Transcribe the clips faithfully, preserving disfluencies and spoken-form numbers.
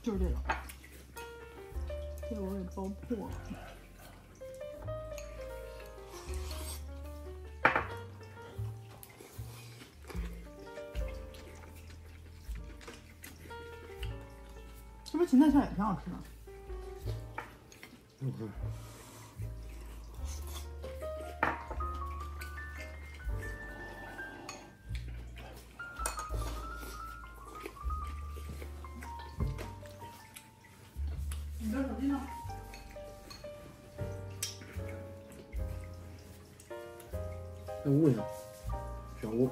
就是这个，这个我给包破了。是不是芹菜馅也挺好吃的？ 好吃。 你的手机呢？ 在屋里呢，小屋。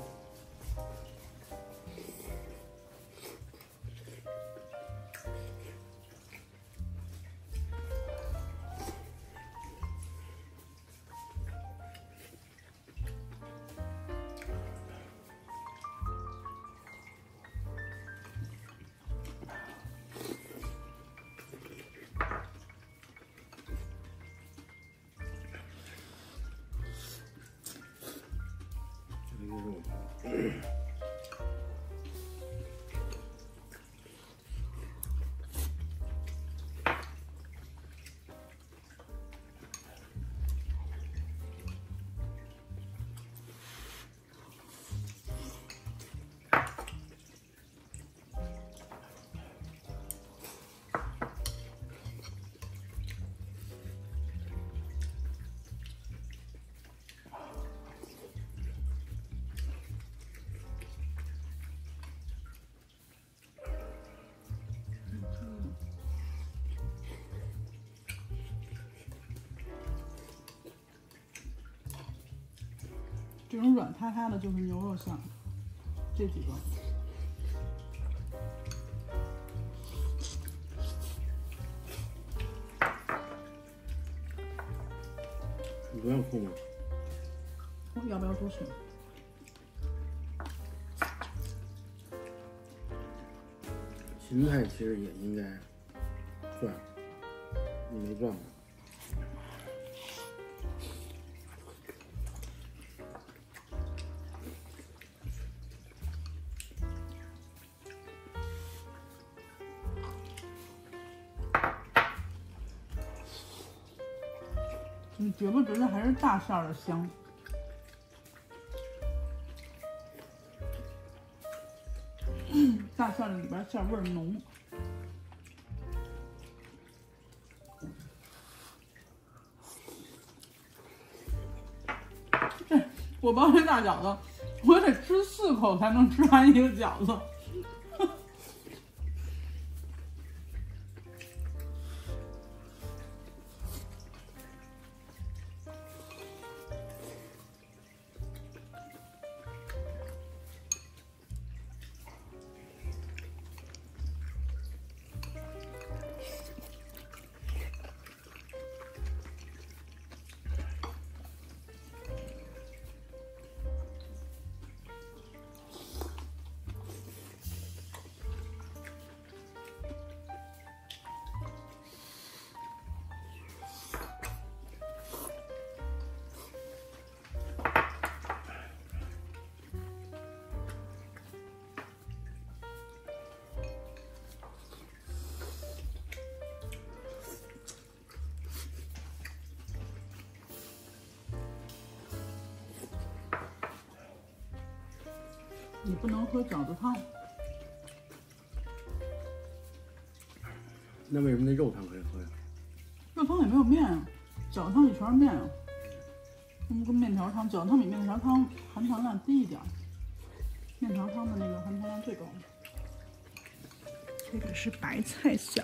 这种软塌塌的，就是牛肉馅，这几个。 你不要哭吗？ 要不要多吃？ 芹菜其实也应该转，你没转吗？ 你觉不觉得还是大馅儿的香？大馅儿里边馅味儿浓。这我包这大饺子，我得吃四口才能吃完一个饺子。你不能喝饺子汤， 那为什么那肉汤可以喝呀？ 肉汤里没有面啊，饺子汤里全是面啊。嗯，跟面条汤，饺子汤比面条汤含糖量低一点，面条汤的那个含糖量最高。这个是白菜馅，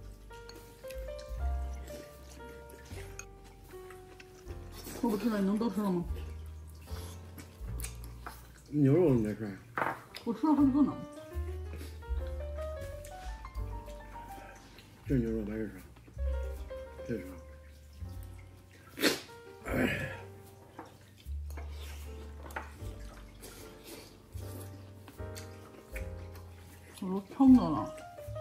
我不吃了，你能都吃了吗？ 牛肉你没吃？ 我吃了好几个呢。 这牛肉白是啥？这是啥？哎， 我都撑着了。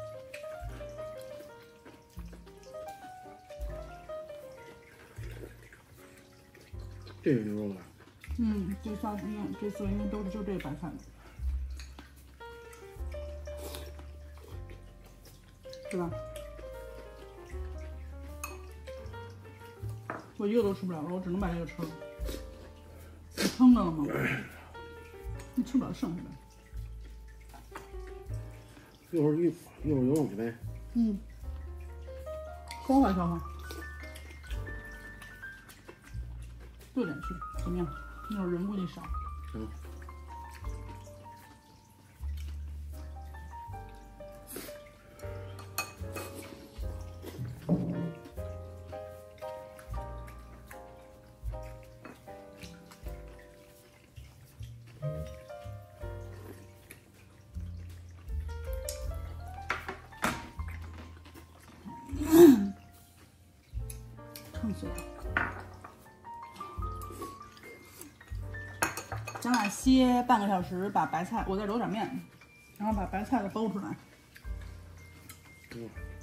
这是牛肉吧？ 嗯，这仨应该这四个应该都是就这白菜的。 是吧？我一个都吃不了了，我只能把这个吃了。你撑着了吗？你吃不了剩下的。 一会儿一一会儿游泳去呗。 嗯，消化消化。六点去，怎么样？那会儿人估计少。 嗯。 撑死了。咱俩歇半个小时，把白菜，我再揉点面，然后把白菜的剥出来。 嗯。